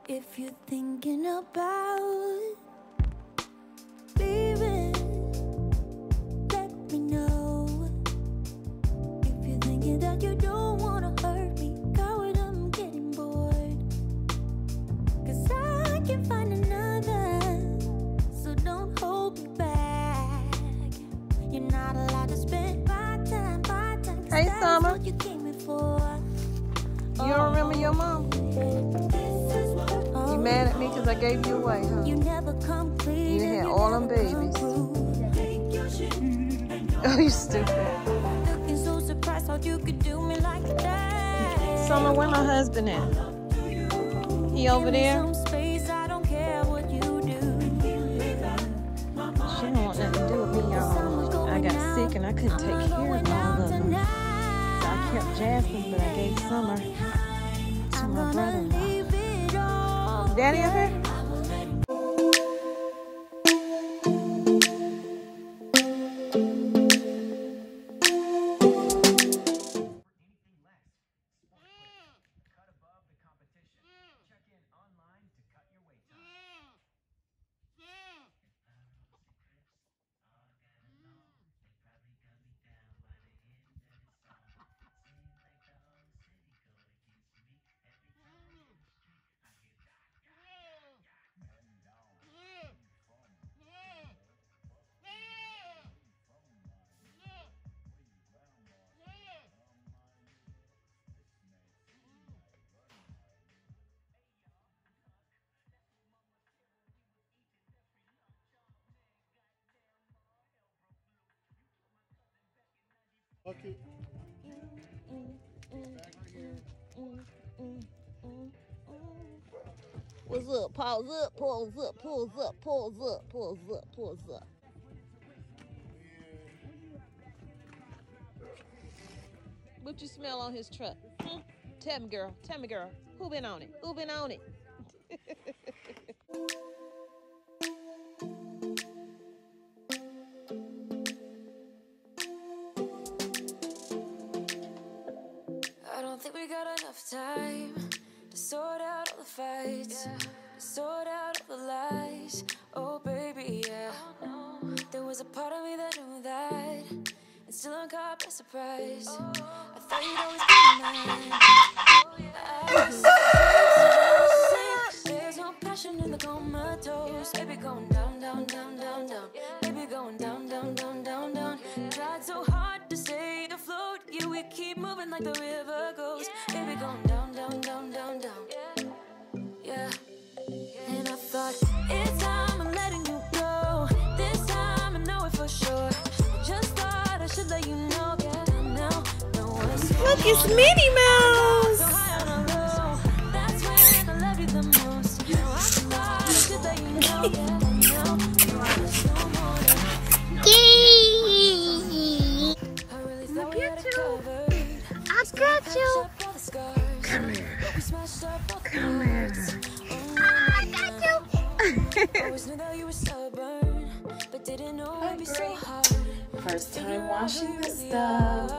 If you're thinking about leaving, let me know. If you're thinking that you don't wanna hurt me, coward, I'm getting bored. 'Cause I can find another, so don't hold me back. You're not allowed to spend my time. Hey, Summer. What you came here for. You don't remember your mom? You mad at me because I gave you away, huh? You never come clean. You had all them babies. Oh, you stupid. Looking so surprised how you could do me like that. Summer, where my husband at? He over there? I don't care what you do. She don't want nothing to do with me, y'all. I got sick and I couldn't take care of all of them. So I kept Jasmine, but I gave Summer to my brother-in-law. Daddy up here? Okay. What's up? Pause up, pause up, pause up, pause up, pause up, pause up. What you smell on his truck? Tell me, girl. Tell me, girl. Who been on it? Who been on it? I don't think we got enough time to sort out all the fights, to sort out all the lies. Oh baby, yeah. There was a part of me that knew that, and still I'm caught by surprise. I thought you'd always be mine. There's no passion in the comatose. Baby going down, down, down, down, down. Baby going down, down, down, down, down. Tried so hard to stay afloat. Yeah, we keep moving like the river goes. Baby going down, down, down, down, down. Yeah. And I thought, it's time I'm letting you go. This time I know it for sure. I just thought I should let you know. Now, no one's Look, it's Minnie Mouse. so high on a low. That's when I love you the most. I thought I should let you know. Now, I really thought we had it covered. I got you. Come here. Come here. I got you. Always knew that you were stubborn, but didn't know it'd be so hard. First time washing this stuff.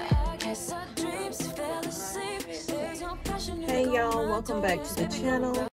Hey y'all, welcome back to the channel.